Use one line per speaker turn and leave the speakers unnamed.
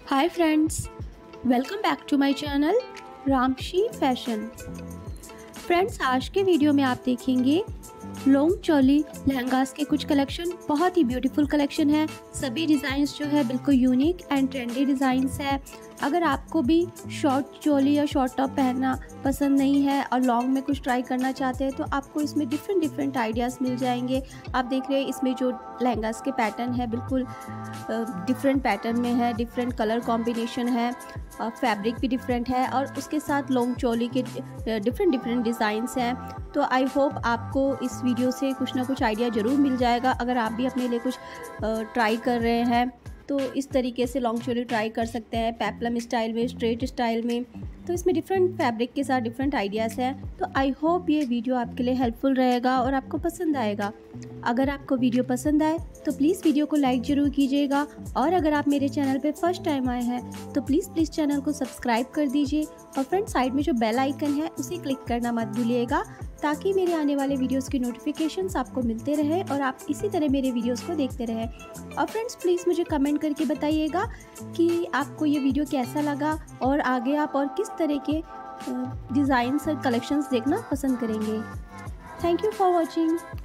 Hi friends, welcome back to my channel Ramshi fashion. Friends, आज के video में आप देखेंगे लॉन्ग चोली लहंगास के कुछ कलेक्शन। बहुत ही ब्यूटीफुल कलेक्शन है। सभी डिज़ाइंस जो है बिल्कुल यूनिक एंड ट्रेंडी डिज़ाइंस है। अगर आपको भी शॉर्ट चोली या शॉर्ट टॉप पहनना पसंद नहीं है और लॉन्ग में कुछ ट्राई करना चाहते हैं तो आपको इसमें डिफरेंट आइडियाज़ मिल जाएंगे। आप देख रहे हैं इसमें जो लहंगास के पैटर्न है बिल्कुल डिफरेंट पैटर्न में है, डिफरेंट कलर कॉम्बिनेशन है, फैब्रिक भी डिफरेंट है और उसके साथ लॉन्ग चोली के डिफरेंट डिज़ाइंस हैं। तो आई होप आपको इस वीडियो से कुछ ना कुछ आइडिया ज़रूर मिल जाएगा। अगर आप भी अपने लिए कुछ ट्राई कर रहे हैं तो इस तरीके से लॉन्ग चोली ट्राई कर सकते हैं, पेप्लम स्टाइल में, स्ट्रेट स्टाइल में। तो इसमें डिफरेंट फैब्रिक के साथ डिफरेंट आइडियाज़ हैं। तो आई होप ये वीडियो आपके लिए हेल्पफुल रहेगा और आपको पसंद आएगा। अगर आपको वीडियो पसंद आए तो प्लीज़ वीडियो को लाइक ज़रूर कीजिएगा और अगर आप मेरे चैनल पे फर्स्ट टाइम आए हैं तो प्लीज़ चैनल को सब्सक्राइब कर दीजिए और फ्रेंड साइड में जो बेल आइकन है उसे क्लिक करना मत भूलिएगा ताकि मेरे आने वाले वीडियोस की नोटिफिकेशंस आपको मिलते रहे और आप इसी तरह मेरे वीडियोस को देखते रहें। और फ्रेंड्स, प्लीज़ मुझे कमेंट करके बताइएगा कि आपको ये वीडियो कैसा लगा और आगे आप और किस तरह के डिज़ाइंस और कलेक्शंस देखना पसंद करेंगे। Thank you for watching.